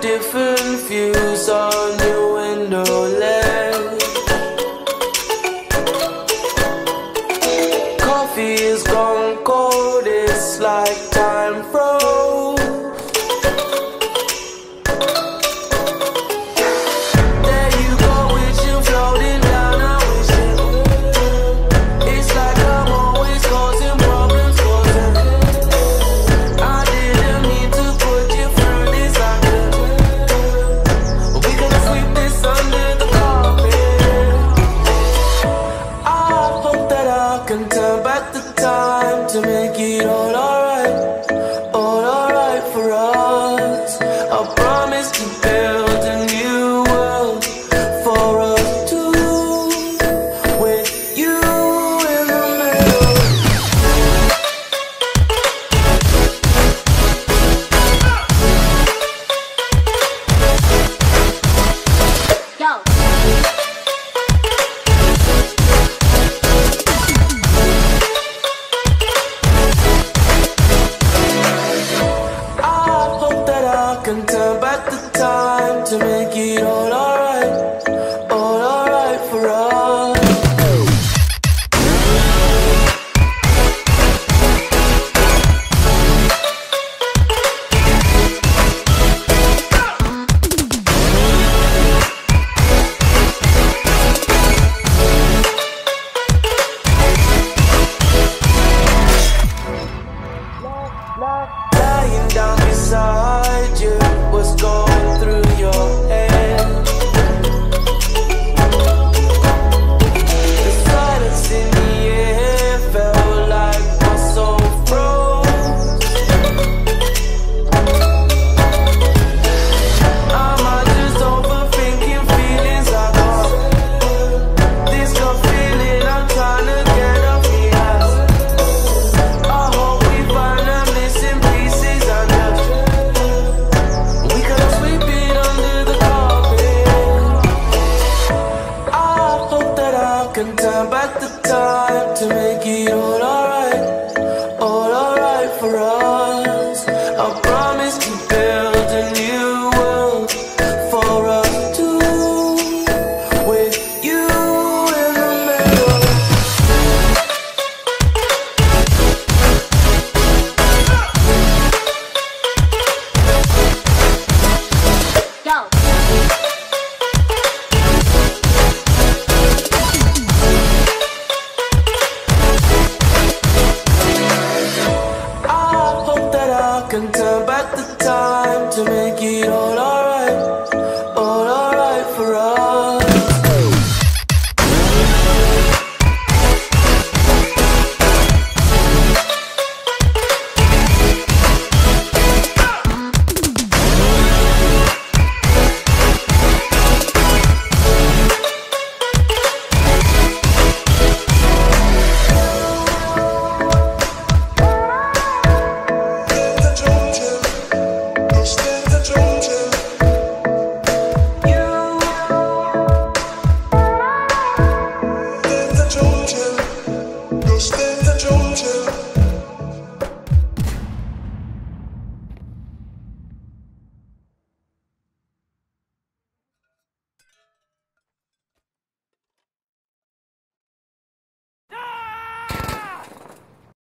different views on your window ledge. Coffee is gone cold, it's like time froze. There you go, wishing, floating down a wishing. It's like I'm always causing problems, causing. I didn't mean to put you through this, I could. We gonna sweep this under the carpet. I hope that I can turn back the time to make it all alright for us. I promise to build a new world for us two, with you in the middle. Yo. I hope that I can turn back the time to make it all alright for us. Lying down beside you, what's going through your head? The silence in the air felt like my soul froze. Am I just overthinking feelings I got? This gut feeling I'm trying to get off me ass. I hope we find the missing pieces and just we could sweep it under the carpet. I hope that I can turn back the